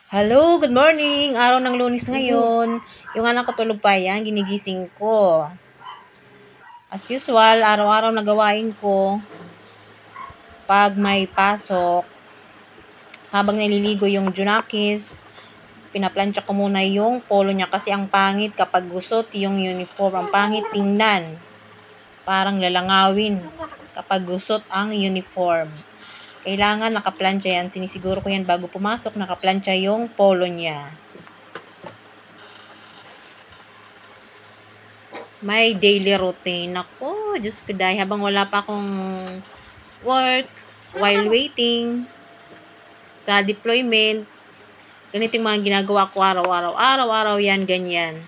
Hello, good morning. Araw ng Lunes ngayon. Yung anak ko tulog pa yan, ginigising ko. As usual, araw-araw na gawain ko. Pag may pasok, habang nililigo yung Junakis, pinaplansya ko muna yung polo niya kasi ang pangit kapag gusot yung uniform. Ang pangit tingnan. Parang lalangawin kapag gusot ang uniform. Kailangan nakaplansya yan. Sinisiguro ko yan bago pumasok, nakaplansya yung polo niya. May daily routine ako. Diyos ko dahil habang wala pa akong work, while waiting sa deployment, ganito yung mga ginagawa ko araw-araw. Araw-araw yan, ganyan.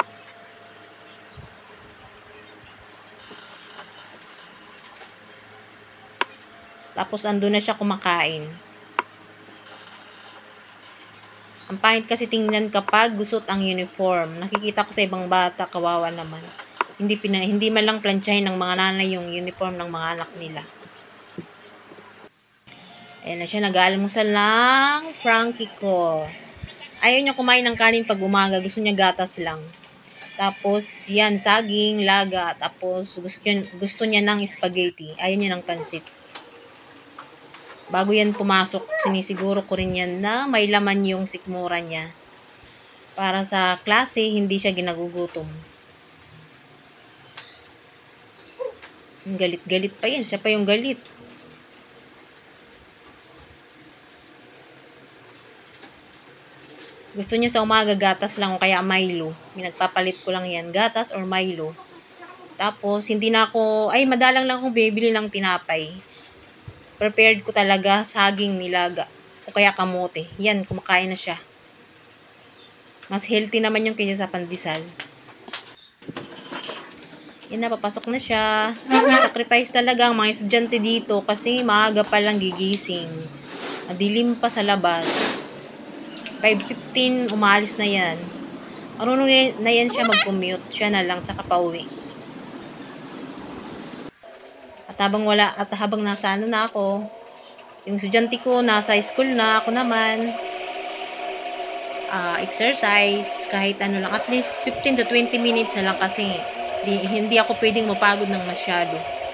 Tapos andun na siya kumakain. Ang pangit kasi tingnan kapag gusot ang uniform. Nakikita ko sa ibang bata, kawawa naman. Hindi man lang plansyahin ng mga nanay yung uniform ng mga anak nila. Ayan na siya, nag-aalmusal ng Frankie ko. Ayaw niya kumain ng kanin pag umaga. Gusto niya gatas lang. Tapos, yan, saging, laga. Tapos, gusto niya ng spaghetti. Ayaw niya ng pansit. Bago yan pumasok, sinisiguro ko rin yan na may laman yung sikmura niya. Para sa klase, hindi siya ginagugutom. Galit-galit pa yan. Siya pa yung galit. Gusto niya sa umaga gatas lang o kaya Milo. Pinagpapalit ko lang yan. Gatas or Milo. Tapos, madalang lang akong bibili ng tinapay. Prepared ko talaga saging nilaga. O kaya kamote. Yan, kumakain na siya. Mas healthy naman yung kaysa sa pandesal. Yan na, papasok na siya. Sacrifice talaga ang mga estudyante dito kasi maaga pa lang gigising. Madilim pa sa labas. 5:15, umalis na yan. Marunong na yan siya mag-commute. Siya na lang, tsaka pauwi. At habang nasa na ako, yung estudyante ko nasa school na, ako naman, exercise, kahit ano lang, at least 15 to 20 minutes na lang kasi hindi ako pwedeng mapagod ng masyado.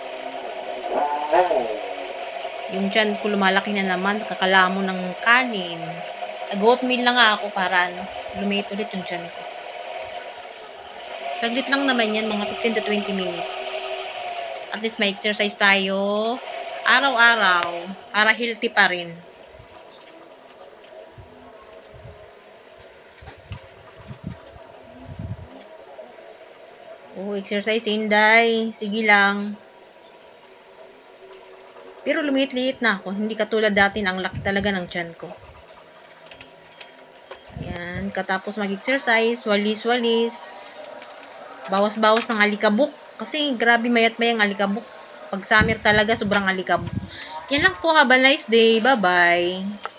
Yung tiyan ko lumalaki na naman, kakalamo ng kanin. Nag-oatmeal na nga ako para lumit ulit yung tiyan ko. Saglit lang naman yan, mga 15 to 20 minutes. At least may exercise tayo araw-araw para healthy pa rin. Exercise, Inday. Sige lang. Pero lumiit-liit na ako. Hindi katulad dati na ang laki talaga ng tiyan ko. Ayan. Katapos mag-exercise, walis-walis. Bawas-bawas ng alikabok. Kasi grabe mayat-mayang alikabok. Pag summer talaga, sobrang alikabok. Yan lang po. Have a nice day. Bye-bye.